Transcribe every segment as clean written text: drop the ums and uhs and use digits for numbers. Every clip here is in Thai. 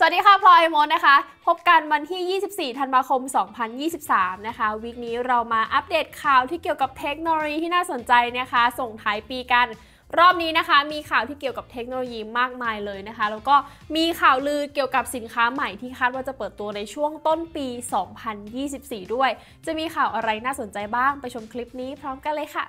สวัสดีค่ะพลอยมดนะคะพบกันวันที่ 24 ธันวาคม 2023 นะคะวีคนี้เรามาอัปเดตข่าวที่เกี่ยวกับเทคโนโลยีที่น่าสนใจนะคะส่งท้ายปีกันรอบนี้นะคะมีข่าวที่เกี่ยวกับเทคโนโลยีมากมายเลยนะคะแล้วก็มีข่าวลือเกี่ยวกับสินค้าใหม่ที่คาดว่าจะเปิดตัวในช่วงต้นปี 2024 ด้วยจะมีข่าวอะไรน่าสนใจบ้างไปชมคลิปนี้พร้อมกันเลยค่ะ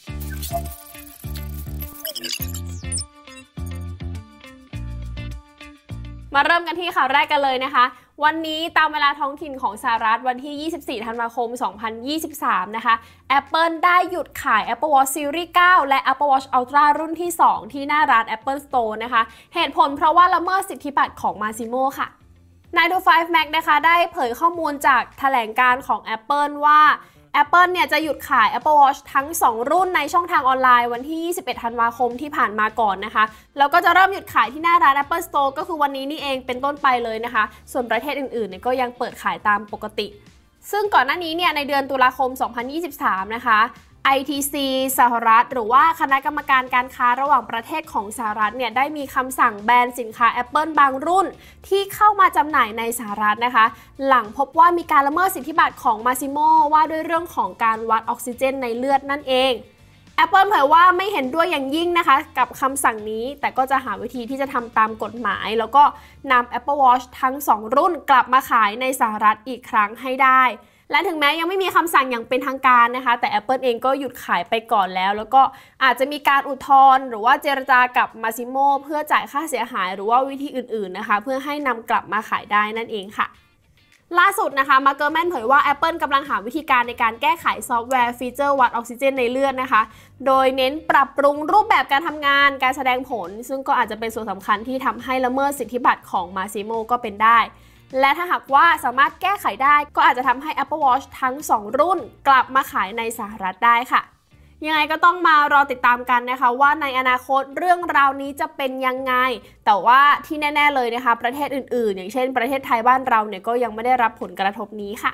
มาเริ่มกันที่ข่าวแรกกันเลยนะคะวันนี้ตามเวลาท้องถิ่นของสหรัฐวันที่ 24 ธันวาคม 2023 นะคะ Apple ได้หยุดขาย Apple Watch Series 9 และ Apple Watch Ultra รุ่นที่ 2 ที่หน้าร้าน Apple Store นะคะเหตุผลเพราะว่าละเมิดสิทธิบัตรของ Masimo ค่ะ 9to5 Mac นะคะได้เผยข้อมูลจากแถลงการของ Apple ว่าApple เนี่ยจะหยุดขาย Apple Watch ทั้ง 2 รุ่นในช่องทางออนไลน์วันที่ 21 ธันวาคมที่ผ่านมาก่อนนะคะแล้วก็จะเริ่มหยุดขายที่หน้าร้าน Apple Store ก็คือวันนี้นี่เองเป็นต้นไปเลยนะคะส่วนประเทศอื่นๆเนี่ยก็ยังเปิดขายตามปกติซึ่งก่อนหน้านี้เนี่ยในเดือนตุลาคม 2023 นะคะ ITC สหรัฐหรือว่าคณะกรรมการการค้าระหว่างประเทศของสหรัฐเนี่ยได้มีคำสั่งแบนสินค้า Apple บางรุ่นที่เข้ามาจำหน่ายในสหรัฐนะคะหลังพบว่ามีการละเมิดสิทธิบัตรของ Masimo ว่าด้วยเรื่องของการวัดออกซิเจนในเลือดนั่นเอง Apple เผยว่าไม่เห็นด้วยอย่างยิ่งนะคะกับคำสั่งนี้แต่ก็จะหาวิธีที่จะทำตามกฎหมายแล้วก็นำ Apple Watch ทั้ง 2 รุ่นกลับมาขายในสหรัฐอีกครั้งให้ได้และถึงแม้ยังไม่มีคำสั่งอย่างเป็นทางการนะคะแต่ Apple เองก็หยุดขายไปก่อนแล้วก็อาจจะมีการอุทธรณ์หรือว่าเจรจากับ Masimo เพื่อจ่ายค่าเสียหายหรือว่าวิธีอื่นๆนะคะเพื่อให้นำกลับมาขายได้นั่นเองค่ะล่าสุดนะคะมาร์เกอร์แมนเผยว่า Apple กำลังหาวิธีการในการแก้ไขซอฟต์แวร์ฟีเจอร์วัดออกซิเจนในเลือดนะคะโดยเน้นปรับปรุงรูปแบบการทำงานการแสดงผลซึ่งก็อาจจะเป็นส่วนสำคัญที่ทำให้ละเมิดสิทธิบัตรของ Masimo ก็เป็นได้และถ้าหากว่าสามารถแก้ไขได้ก็อาจจะทำให้ Apple Watch ทั้ง 2 รุ่นกลับมาขายในสหรัฐได้ค่ะยังไงก็ต้องมารอติดตามกันนะคะว่าในอนาคตเรื่องราวนี้จะเป็นยังไงแต่ว่าที่แน่ๆเลยนะคะประเทศอื่นๆอย่างเช่นประเทศไทยบ้านเราเนี่ยก็ยังไม่ได้รับผลกระทบนี้ค่ะ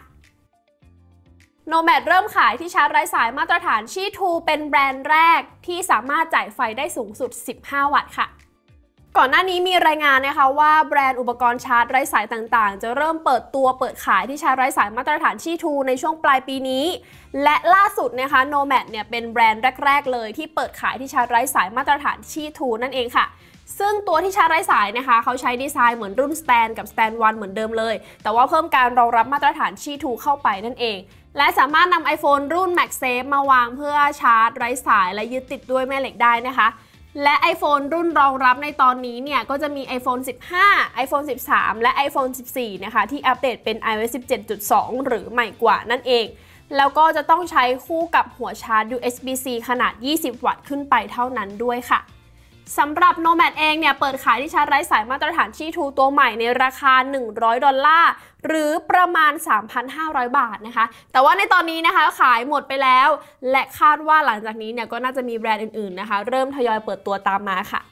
Nomad เริ่มขายที่ชาร์จไร้สายมาตรฐานชีทูเป็นแบรนด์แรกที่สามารถจ่ายไฟได้สูงสุด 15 วัตต์ค่ะก่อนหน้านี้มีรายงานนะคะว่าแบรนด์อุปกรณ์ชาร์จไร้สายต่างๆจะเริ่มเปิดขายที่ชาร์จไร้สายมาตรฐานชีทูในช่วงปลายปีนี้และล่าสุดนะคะ Nomad เนี่ยเป็นแบรนด์แรกๆเลยที่เปิดขายที่ชาร์จไร้สายมาตรฐานชีทูนั่นเองค่ะซึ่งตัวที่ชาร์จไร้สายนะคะเขาใช้ดีไซน์เหมือนรุ่น Stand กับ Stand 1เหมือนเดิมเลยแต่ว่าเพิ่มการรองรับมาตรฐานชีทูเข้าไปนั่นเองและสามารถนำ iPhone รุ่น MagSafe มาวางเพื่อชาร์จไร้สายและยึดติดด้วยแม่เหล็กได้นะคะและ iPhone รุ่นรองรับในตอนนี้เนี่ยก็จะมี iPhone 15 iPhone 13 และ iPhone 14 นะคะที่อัปเดตเป็น iOS 17.2 หรือใหม่กว่านั่นเองแล้วก็จะต้องใช้คู่กับหัวชาร์จ USB-C ขนาด 20 วัตต์ขึ้นไปเท่านั้นด้วยค่ะสำหรับ Nomad เองเนี่ยเปิดขายที่ชาร์จไร้สายมาตรฐานชีทูตัวใหม่ในราคา$100หรือประมาณ 3,500 บาทนะคะแต่ว่าในตอนนี้นะคะขายหมดไปแล้วและคาดว่าหลังจากนี้เนี่ยก็น่าจะมีแบรนด์อื่นๆนะคะเริ่มทยอยเปิดตัวตามมาค่ะ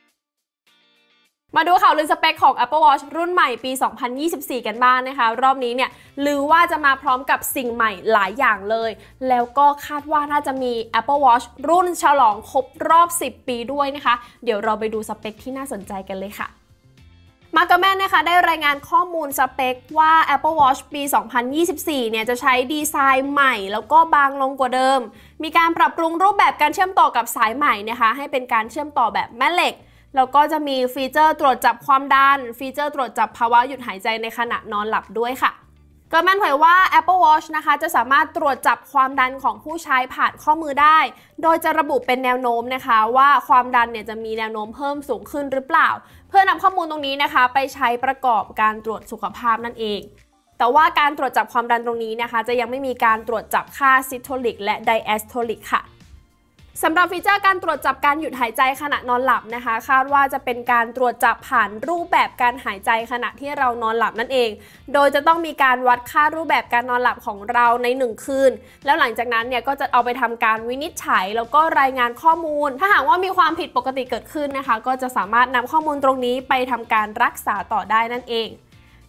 มาดูข่าวลือสเปคของ Apple Watch รุ่นใหม่ปี 2024 กันบ้างนะคะรอบนี้เนี่ยลือว่าจะมาพร้อมกับสิ่งใหม่หลายอย่างเลยแล้วก็คาดว่าน่าจะมี Apple Watch รุ่นฉลองครบรอบ 10 ปีด้วยนะคะเดี๋ยวเราไปดูสเปคที่น่าสนใจกันเลยค่ะมาร์เกอร์แมนนะคะได้รายงานข้อมูลสเปคว่า Apple Watch ปี 2024 เนี่ยจะใช้ดีไซน์ใหม่แล้วก็บางลงกว่าเดิมมีการปรับปรุงรูปแบบการเชื่อมต่อกับสายใหม่นะคะให้เป็นการเชื่อมต่อแบบแม่เหล็กแล้วก็จะมีฟีเจอร์ตรวจจับความดันฟีเจอร์ตรวจจับภาวะหยุดหายใจในขณะนอนหลับด้วยค่ะเกอร์แมนเผยว่า Apple Watch นะคะจะสามารถตรวจจับความดันของผู้ใช้ผ่านข้อมือได้โดยจะระบุเป็นแนวโน้มนะคะว่าความดันเนี่ยจะมีแนวโน้มเพิ่มสูงขึ้นหรือเปล่าเพื่อนำข้อมูลตรงนี้นะคะไปใช้ประกอบการตรวจสุขภาพนั่นเองแต่ว่าการตรวจจับความดันตรงนี้นะคะจะยังไม่มีการตรวจจับค่า Systolic และ Diastolic ค่ะสำหรับฟีเจอร์การตรวจจับการหยุดหายใจขณะนอนหลับนะคะคาดว่าจะเป็นการตรวจจับผ่านรูปแบบการหายใจขณะที่เรานอนหลับนั่นเองโดยจะต้องมีการวัดค่ารูปแบบการนอนหลับของเราใน1คืนแล้วหลังจากนั้นเนี่ยก็จะเอาไปทำการวินิจฉัยแล้วก็รายงานข้อมูลถ้าหากว่ามีความผิดปกติเกิดขึ้นนะคะก็จะสามารถนำข้อมูลตรงนี้ไปทำการรักษาต่อได้นั่นเอง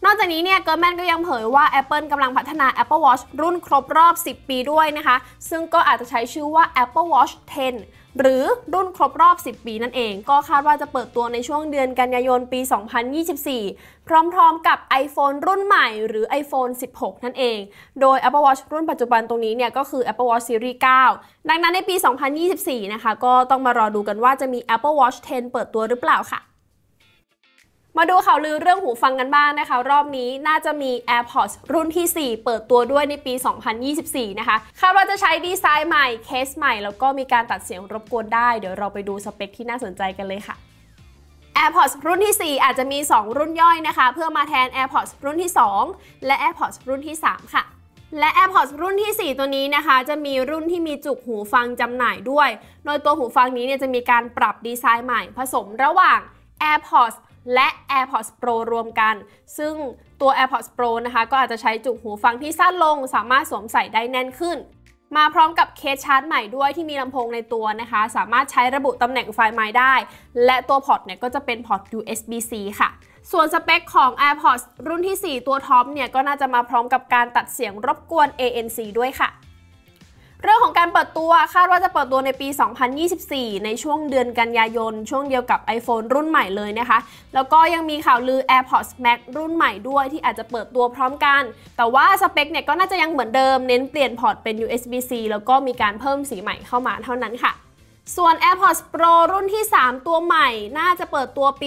นอกจากนี้เนี่ยเกิร์ลแมนก็ยังเผยว่า Apple กำลังพัฒนา Apple Watch รุ่นครบรอบ 10 ปีด้วยนะคะซึ่งก็อาจจะใช้ชื่อว่า Apple Watch 10 หรือรุ่นครบรอบ 10 ปีนั่นเองก็คาดว่าจะเปิดตัวในช่วงเดือนกันยายนปี 2024 พร้อมๆกับ iPhone รุ่นใหม่หรือ iPhone 16 นั่นเองโดย Apple Watch รุ่นปัจจุบันตรงนี้เนี่ยก็คือ Apple Watch Series 9 ดังนั้นในปี 2024 นะคะก็ต้องมารอดูกันว่าจะมี Apple Watch 10 เปิดตัวหรือเปล่าค่ะมาดูข่าวลือเรื่องหูฟังกันบ้างนะคะรอบนี้น่าจะมี AirPods รุ่นที่ 4 เปิดตัวด้วยในปี 2024 นะคะคาดว่าจะใช้ดีไซน์ใหม่เคสใหม่แล้วก็มีการตัดเสียงรบกวนได้เดี๋ยวเราไปดูสเปคที่น่าสนใจกันเลยค่ะ AirPods รุ่นที่ 4 อาจจะมี 2 รุ่นย่อยนะคะเพื่อมาแทน AirPods รุ่นที่ 2 และ AirPods รุ่นที่ 3 ค่ะและ AirPods รุ่นที่ 4 ตัวนี้นะคะจะมีรุ่นที่มีจุกหูฟังจำหน่ายด้วยโดยตัวหูฟังนี้เนี่ยจะมีการปรับดีไซน์ใหม่ผสมระหว่าง AirPodsและ AirPods Pro รวมกันซึ่งตัว AirPods Pro นะคะก็อาจจะใช้จุกหูฟังที่สั้นลงสามารถสวมใส่ได้แน่นขึ้นมาพร้อมกับเคสชาร์จใหม่ด้วยที่มีลำโพงในตัวนะคะสามารถใช้ระบุตำแหน่งไฟล์ไมค์ได้และตัวพอร์ตเนี่ยก็จะเป็นพอร์ต USB-C ค่ะส่วนสเปคของ AirPods รุ่นที่ 4 ตัวท็อปเนี่ยก็น่าจะมาพร้อมกับการตัดเสียงรบกวน ANC ด้วยค่ะเรื่องของการเปิดตัวคาดว่าจะเปิดตัวในปี 2024 ในช่วงเดือนกันยายนช่วงเดียวกับ iPhone รุ่นใหม่เลยนะคะแล้วก็ยังมีข่าวลือ AirPods Max รุ่นใหม่ด้วยที่อาจจะเปิดตัวพร้อมกันแต่ว่าสเปคเนี่ยก็น่าจะยังเหมือนเดิมเน้นเปลี่ยนพอร์ตเป็น USB-C แล้วก็มีการเพิ่มสีใหม่เข้ามาเท่านั้นค่ะส่วน AirPods Pro รุ่นที่ 3 ตัวใหม่น่าจะเปิดตัวปี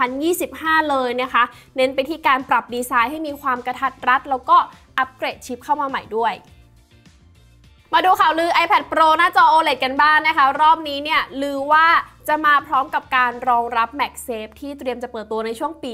2025 เลยนะคะเน้นไปที่การปรับดีไซน์ให้มีความกระทัดรัดแล้วก็อัปเกรดชิปเข้ามาใหม่ด้วยมาดูข่าวลือ iPad Pro หน้าจอ OLED กันบ้างนะคะรอบนี้เนี่ยลือว่าจะมาพร้อมกับการรองรับ MagSafe ที่เตรียมจะเปิดตัวในช่วงปี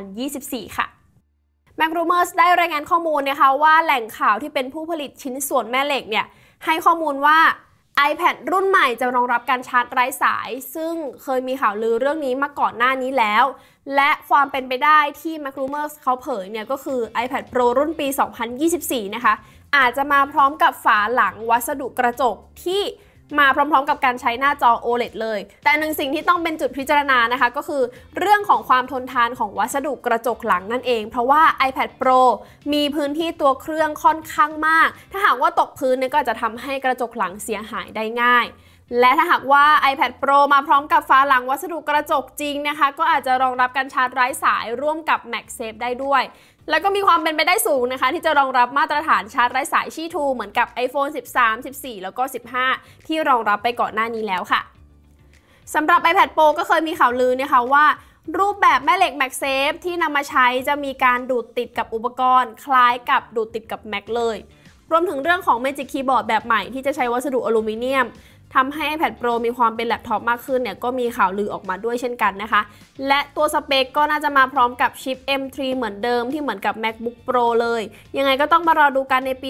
2024 ค่ะ MacRumors ได้รายงานข้อมูลนะคะว่าแหล่งข่าวที่เป็นผู้ผลิตชิ้นส่วนแม่เหล็กเนี่ยให้ข้อมูลว่า iPad รุ่นใหม่จะรองรับการชาร์จไร้สายซึ่งเคยมีข่าวลือเรื่องนี้มาก่อนหน้านี้แล้วและความเป็นไปได้ที่ MacRumors เขาเผยเนี่ยก็คือ iPad Pro รุ่นปี 2024 นะคะอาจจะมาพร้อมกับฝาหลังวัสดุกระจกที่มาพร้อมๆกับการใช้หน้าจอ OLED เลยแต่หนึ่งสิ่งที่ต้องเป็นจุดพิจารณานะคะก็คือเรื่องของความทนทานของวัสดุกระจกหลังนั่นเองเพราะว่า iPad Pro มีพื้นที่ตัวเครื่องค่อนข้างมากถ้าหากว่าตกพื้นเนี่ยก็จะทำให้กระจกหลังเสียหายได้ง่ายและถ้าหากว่า iPad Pro มาพร้อมกับฝาหลังวัสดุกระจกจริงนะคะก็อาจจะรองรับการชาร์จไร้สายร่วมกับ MagSafe ได้ด้วยแล้วก็มีความเป็นไปได้สูงนะคะที่จะรองรับมาตรฐานชาร์จไร้สายชี่ทูเหมือนกับ iPhone 13, 14 แล้วก็ 15 ที่รองรับไปก่อนหน้านี้แล้วค่ะสำหรับ iPad Pro ก็เคยมีข่าวลือนะคะว่ารูปแบบแม่เหล็ก MagSafe ที่นำมาใช้จะมีการดูดติดกับอุปกรณ์คล้ายกับดูดติดกับ Mac เลยรวมถึงเรื่องของ Magic Keyboard แบบใหม่ที่จะใช้วัสดุอลูมิเนียมทำให้ iPad Pro มีความเป็นแล็ปท็อปมากขึ้นเนี่ยก็มีข่าวลือออกมาด้วยเช่นกันนะคะและตัวสเปคก็น่าจะมาพร้อมกับชิป M3 เหมือนเดิมที่เหมือนกับ MacBook Pro เลยยังไงก็ต้องมารอดูกันในปี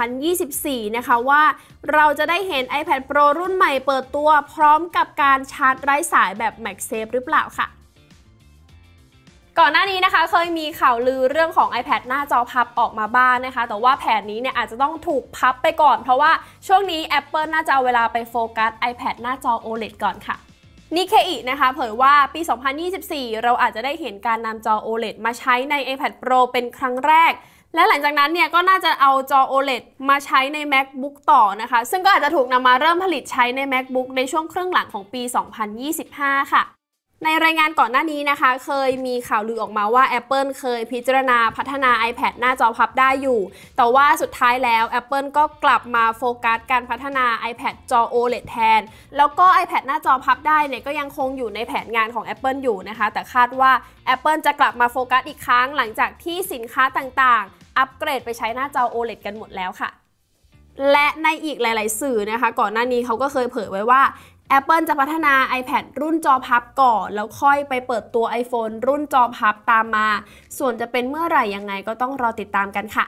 2024 นะคะว่าเราจะได้เห็น iPad Pro รุ่นใหม่เปิดตัวพร้อมกับการชาร์จไร้สายแบบ MagSafe หรือเปล่าค่ะก่อนหน้านี้นะคะเคยมีข่าวลือเรื่องของ iPad หน้าจอพับออกมาบ้างนะคะแต่ว่าแผนนี้เนี่ยอาจจะต้องถูกพับไปก่อนเพราะว่าช่วงนี้ Apple น่าจะเอาเวลาไปโฟกัส iPad หน้าจอ OLED ก่อนค่ะนิเคอินะคะเผยว่าปี 2024 เราอาจจะได้เห็นการนำจอ OLED มาใช้ใน iPad Pro เป็นครั้งแรกและหลังจากนั้นเนี่ยก็น่าจะเอาจอ OLED มาใช้ใน MacBook ต่อนะคะซึ่งก็อาจจะถูกนำมาเริ่มผลิตใช้ใน MacBook ในช่วงครึ่งหลังของปี 2025 ค่ะในรายงานก่อนหน้านี้นะคะเคยมีข่าวลือออกมาว่า Apple เคยพิจารณาพัฒนา iPad หน้าจอพับได้อยู่แต่ว่าสุดท้ายแล้ว Apple ก็กลับมาโฟกัสการพัฒนา iPad จอ OLED แทนแล้วก็ iPad หน้าจอพับได้เนี่ยก็ยังคงอยู่ในแผนงานของ Apple อยู่นะคะแต่คาดว่า Apple จะกลับมาโฟกัสอีกครั้งหลังจากที่สินค้าต่างๆอัปเกรดไปใช้หน้าจอ OLED กันหมดแล้วค่ะและในอีกหลายๆสื่อนะคะก่อนหน้านี้เขาก็เคยเผยไว้ว่าApple จะพัฒนา iPad รุ่นจอพับก่อนแล้วค่อยไปเปิดตัว iPhone รุ่นจอพับตามมาส่วนจะเป็นเมื่อไหร่ยังไงก็ต้องรอติดตามกันค่ะ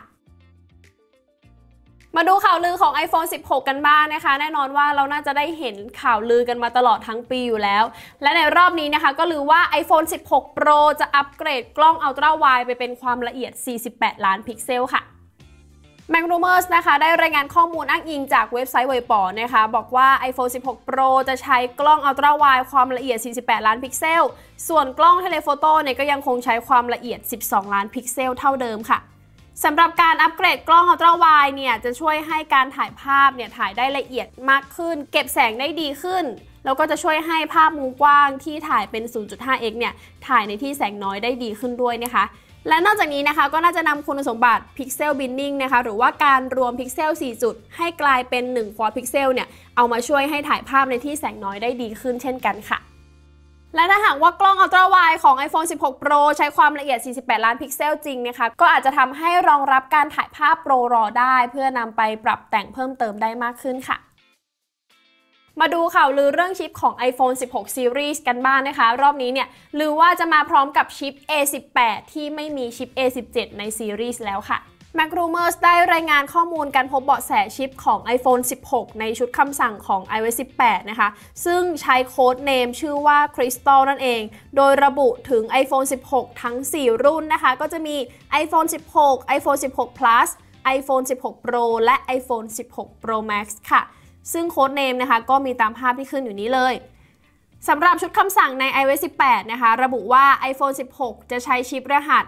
มาดูข่าวลือของ iPhone 16 กันบ้างนะคะแน่นอนว่าเราน่าจะได้เห็นข่าวลือกันมาตลอดทั้งปีอยู่แล้วและในรอบนี้นะคะก็ลือว่า iPhone 16 Pro จะอัปเกรดกล้อง Ultra Wide ไปเป็นความละเอียด 48 ล้านพิกเซลค่ะ Mac Rumors นะคะได้รายงานข้อมูลอ้างอิงจากเว็บไซต์เว่ยป๋อนะคะบอกว่า iPhone 16 Pro จะใช้กล้อง Ultra Wide ความละเอียด 48 ล้านพิกเซลส่วนกล้อง Telephoto เนี่ยก็ยังคงใช้ความละเอียด 12 ล้านพิกเซลเท่าเดิมค่ะสำหรับการอัปเกรดกล้อง Ultra Wide เนี่ยจะช่วยให้การถ่ายภาพเนี่ยถ่ายได้ละเอียดมากขึ้นเก็บแสงได้ดีขึ้นแล้วก็จะช่วยให้ภาพมุมกว้างที่ถ่ายเป็น 0.5x เนี่ยถ่ายในที่แสงน้อยได้ดีขึ้นด้วยนะคะและนอกจากนี้นะคะก็น่าจะนำคุณสมบัติ Pixel Binning นะคะหรือว่าการรวมพิกเซล 4 จุดให้กลายเป็น1 Quad Pixel เนี่ยเอามาช่วยให้ถ่ายภาพในที่แสงน้อยได้ดีขึ้นเช่นกันค่ะและถ้าหากว่ากล้อง Ultra Wide ของ iPhone 16 Pro ใช้ความละเอียด 48 ล้านพิกเซลจริงนะคะก็อาจจะทำให้รองรับการถ่ายภาพ Pro RAW ได้เพื่อนำไปปรับแต่งเพิ่มเติมได้มากขึ้นค่ะมาดูข่าวลือเรื่องชิปของ iPhone 16 Series กันบ้างนะคะรอบนี้เนี่ยลือว่าจะมาพร้อมกับชิป A18 ที่ไม่มีชิป A17 ในซีรีส์แล้วค่ะ Mac Rumors ได้รายงานข้อมูลการพบเบาะแสชิปของ iPhone 16 ในชุดคำสั่งของ iOS 18 นะคะซึ่งใช้โค้ดเนมชื่อว่า Crystal นั่นเองโดยระบุถึง iPhone 16 ทั้ง 4 รุ่นนะคะก็จะมี iPhone 16 iPhone 16 Plus iPhone 16 Pro และ iPhone 16 Pro Max ค่ะซึ่งโค้ดเนมนะคะก็มีตามภาพที่ขึ้นอยู่นี้เลยสำหรับชุดคำสั่งใน iOS 18 นะคะระบุว่า iPhone 16 จะใช้ชิปรหัส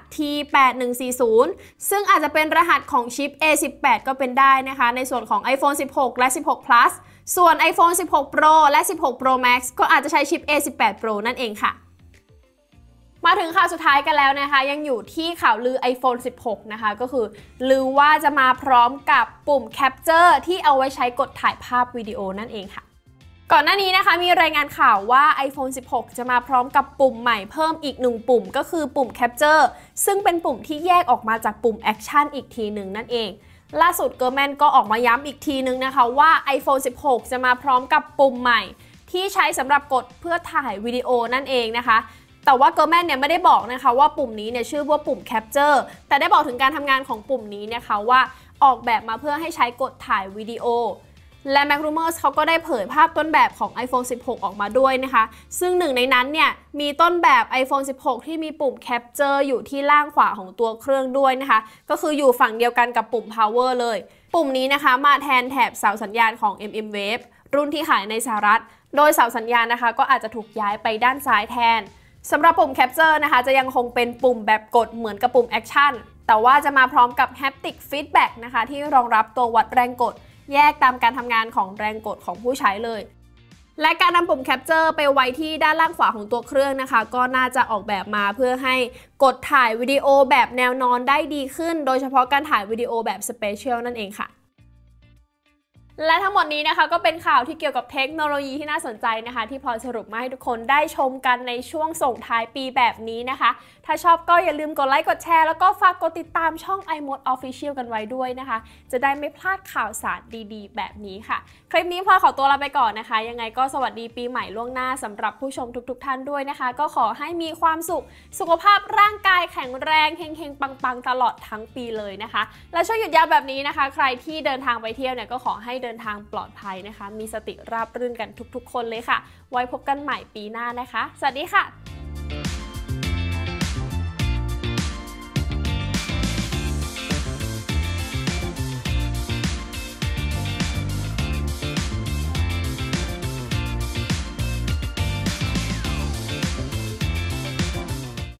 T8140 ซึ่งอาจจะเป็นรหัสของชิป A18 ก็เป็นได้นะคะในส่วนของ iPhone 16 และ 16 Plus ส่วน iPhone 16 Pro และ 16 Pro Max ก็อาจจะใช้ชิป A18 Pro นั่นเองค่ะมาถึงข่าวสุดท้ายกันแล้วนะคะยังอยู่ที่ข่าวลือ iPhone 16 นะคะก็คือลือว่าจะมาพร้อมกับปุ่ม Capture ที่เอาไว้ใช้กดถ่ายภาพวิดีโอนั่นเองค่ะก่อนหน้านี้นะคะมีรายงานข่าวว่า iPhone 16 จะมาพร้อมกับปุ่มใหม่เพิ่มอีก1ปุ่มก็คือปุ่ม Capture ซึ่งเป็นปุ่มที่แยกออกมาจากปุ่ม Action อีกทีหนึ่งนั่นเองล่าสุดเกอร์แมนก็ออกมาย้ำอีกทีนึงนะคะว่า iPhone 16 จะมาพร้อมกับปุ่มใหม่ที่ใช้สำหรับกดเพื่อถ่ายวิดีโอนั่นเองนะคะแต่ว่าเกอร์แมนเนี่ยไม่ได้บอกนะคะว่าปุ่มนี้เนี่ยชื่อว่าปุ่ม Capture แต่ได้บอกถึงการทำงานของปุ่มนี้นะคะว่าออกแบบมาเพื่อให้ใช้กดถ่ายวิดีโอและ Mac Rumors เขาก็ได้เผยภาพต้นแบบของ iPhone 16 ออกมาด้วยนะคะซึ่งหนึ่งในนั้นเนี่ยมีต้นแบบ iPhone 16 ที่มีปุ่ม Capture อยู่ที่ล่างขวาของตัวเครื่องด้วยนะคะก็คืออยู่ฝั่งเดียวกันกับปุ่ม Power เลยปุ่มนี้นะคะมาแทนแถบเสาสัญญาณของ mmWave รุ่นที่ขายในสหรัฐโดยเสาสัญญาณนะคะก็อาจจะถูกย้ายไปด้านซ้ายแทนสำหรับปุ่ม Capture นะคะจะยังคงเป็นปุ่มแบบกดเหมือนกับปุ่ม Action แต่ว่าจะมาพร้อมกับ Haptic Feedback นะคะที่รองรับตัววัดแรงกดแยกตามการทำงานของแรงกดของผู้ใช้เลยและการนำปุ่ม Capture ไปไว้ที่ด้านล่างขวาของตัวเครื่องนะคะก็น่าจะออกแบบมาเพื่อให้กดถ่ายวิดีโอแบบแนวนอนได้ดีขึ้นโดยเฉพาะการถ่ายวิดีโอแบบ Spatial นั่นเองค่ะและทั้งหมดนี้นะคะก็เป็นข่าวที่เกี่ยวกับเทคโนโลยีที่น่าสนใจนะคะที่พอสรุปมาให้ทุกคนได้ชมกันในช่วงส่งท้ายปีแบบนี้นะคะถ้าชอบก็อย่าลืมกดไลค์กดแชร์แล้วก็ฝากกดติดตามช่อง iMode Official กันไว้ด้วยนะคะจะได้ไม่พลาดข่าวสารดีๆแบบนี้ค่ะคลิปนี้พลอยขอตัวลาไปก่อนนะคะยังไงก็สวัสดีปีใหม่ล่วงหน้าสำหรับผู้ชมทุกๆท่านด้วยนะคะก็ขอให้มีความสุขสุขภาพร่างกายแข็งแรงเฮงๆปังๆตลอดทั้งปีเลยนะคะและช่วงหยุดยาวแบบนี้นะคะใครที่เดินทางไปเที่ยวเนี่ยก็ขอให้เดินทางปลอดภัยนะคะมีสติราบรื่นกันทุกๆคนเลยค่ะไว้พบกันใหม่ปีหน้านะคะสวัสดีค่ะ